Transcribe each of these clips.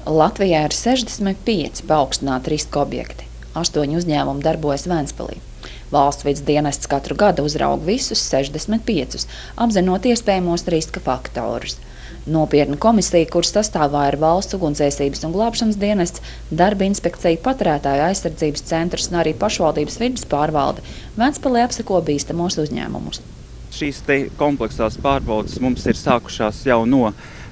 Latvijā ir 65 paaugstināta riska objekti. 8 uzņēmumi darbojas Ventspilī. Valsts vides dienests katru gadu uzrauga visus 65, apzinot iespējamos riska faktorus. Nopietna komisija, kuras sastāvā ir Valsts ugunsdzēsības un glābšanas dienests, darba inspekcija, patērētāju aizsardzības centrs un arī pašvaldības vides pārvalde, Ventspilī apseko bīstamos uzņēmumus. Šīs kompleksās pārbaudes mums ir sākušās jau no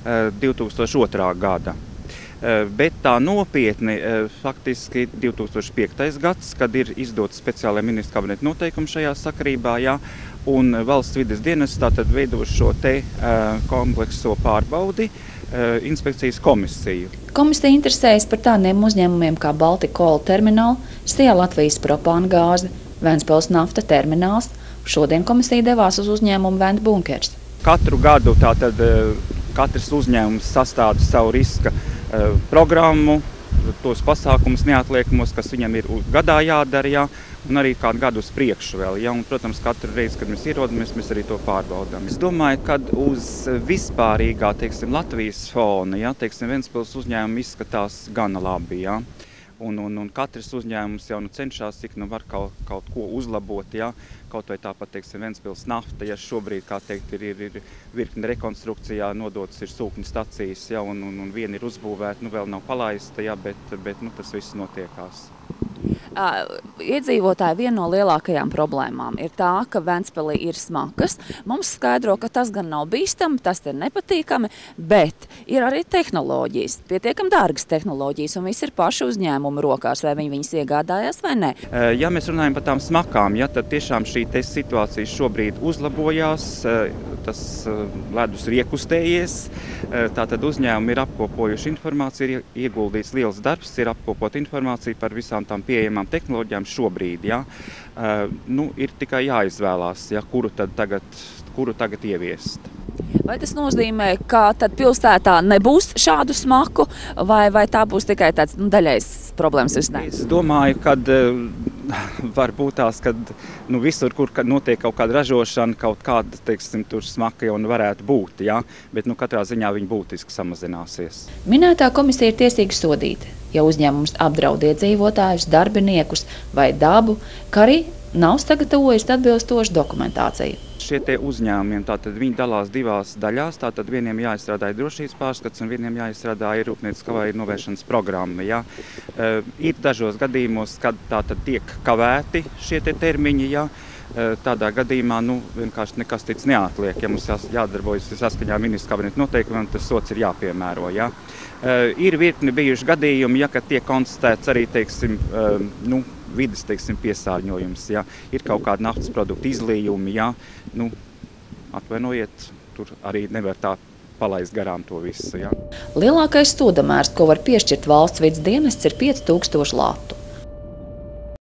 2002. gada. Bet tā nopietni faktiski 2005. gads, kad ir izdots speciālajā ministra kabineta noteikumi šajā sakarībā, jā, un valsts vides dienests tātad veido šo komplekso pārbaudi inspekcijas komisiju. Komisija interesējas par tādiem uzņēmumiem kā Baltika Oil termināli, Sijā Latvijas propāna gāze, Ventspils nafta termināls. Šodien komisija devās uz uzņēmumu Vent bunkers. Katru gadu tātad katrs uzņēmums sastāda savu riska programmu, tos pasākumus neatliekamos, kas viņam ir gadā jādara, jā, un arī kādu gadu uz priekšu vēl. Jā, un, protams, katru reizi, kad mēs ierodamies, mēs arī to pārbaudām. Es domāju, ka uz vispārīgā, Latvijas fona, jā, Ventspils uzņēmumi izskatās gana labi, jā. Un katrs uzņēmums jau cenšas, cik var kaut ko uzlabot, ja? Kaut vai tāpat, Ventspils nafta, ja šobrīd, kā teikt, ir virkne rekonstrukcijā, nodotas ir sūkņu stacijas, ja? un viena ir uzbūvēta, vēl nav palaista, ja? bet tas viss notiekās. Iedzīvotāji viena no lielākajām problēmām ir tā, ka Ventspilī ir smakas. Mums skaidro, ka tas gan nav bīstami, tas ir nepatīkami, bet ir arī tehnoloģijas, pietiekami dārgas tehnoloģijas, un viss ir pašu uzņēmumu rokās, vai viņi viņas iegādājās vai ne. Ja mēs runājam par tām smakām, ja, tad tiešām šī situācija šobrīd uzlabojās, tas ledus ir iekustējies, tātad uzņēmumi ir apkopojuši informāciju, ir ieguldīts liels darbs, ir apkopot informāciju par visām tām pieejamām tehnoloģijām šobrīd. Ja. Ir tikai jāizvēlās, ja, kuru tagad ieviest. Vai tas nozīmē, ka tad pilsētā nebūs šādu smaku, vai tā būs tikai tāds daļais problēmas risinājums? Es domāju, ka var būt tās, ka visur, kur notiek kaut kāda ražošana, kaut kāda, tur smaka jau varētu būt, ja? Bet katrā ziņā viņa būtiski samazināsies. Minētā komisija ir tiesīga sodīt, ja uzņēmums apdraud iedzīvotājus, darbiniekus vai dabu, kā arī nav sagatavojusi atbilstošu dokumentāciju. Šie uzņēmumi, tātad viņi dalās divās daļās, tātad vieniem jāizstrādā drošības pārskats un vieniem jāizstrādā rūpnieciskā avāriju novēršanas programma. Ja. Ir dažos gadījumos, kad tātad tiek kavēti šie termiņi, ja. Tādā gadījumā vienkārši nekas cits neatliek. Ja mums jādarbojas saskaņā ministra kabineta noteikumiem, tas sots ir jāpiemēro. Ja. Ir virkni bijuši gadījumi, ja, kad tiek konstatēts arī, vides piesārņojums, ja, ir kaut kāda naftas produktu izlījumi, ja, atvainojiet, tur arī nevar tā palaist garām to visu. Ja. Lielākais sodamērs, ko var piešķirt valsts vides dienests, ir 5000 latu.